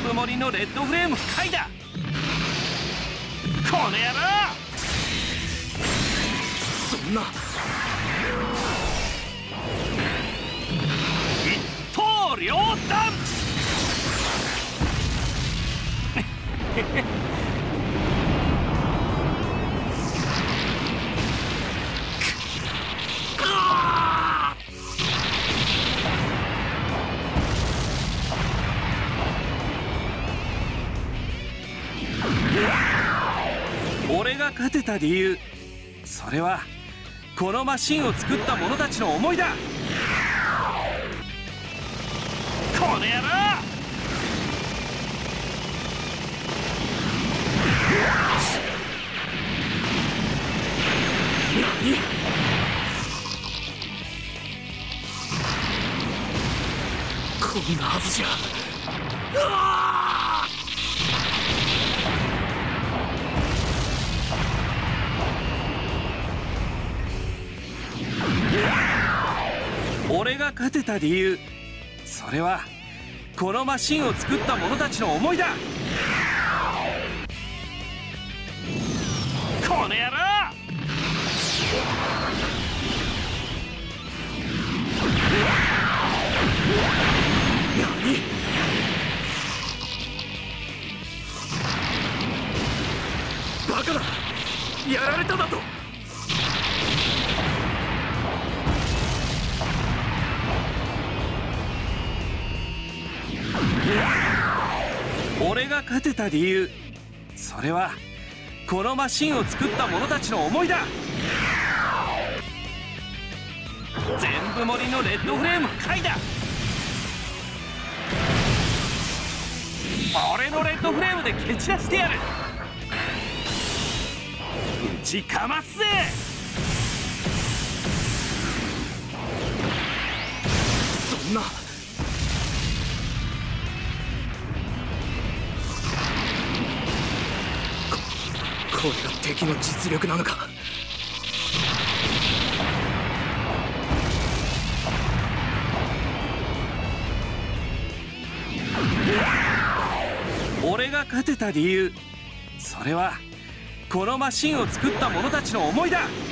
部盛りのレッドフレーム解だ。この野郎、 そんな。 一刀両断俺が勝てた理由、それはこのマシンを作った者たちの思いだ。この野郎、 何？こんなはずじゃ。うわ！ 俺が勝てた理由、それはこのマシンを作った者たちの思いだ。この野郎、 何？バカだ！やられただと！ 俺が勝てた理由、それはこのマシンを作った者たちの思いだ。全部盛りのレッドフレーム解だ。俺のレッドフレームで蹴散らしてやる。ぶちかますぜ。 そんな。これが敵の実力なのか。 俺が勝てた理由、それはこのマシンを作った者たちの思いだ。